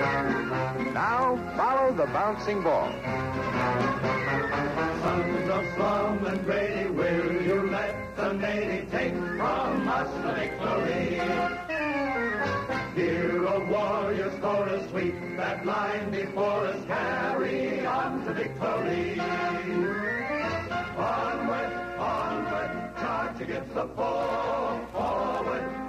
Now, follow the bouncing ball. Sons of Slum and Grady, will you let the Navy take from us the victory? Hear a warrior score a sweep, that line before us, carry on to victory. Onward, onward, charge against the foe, forward,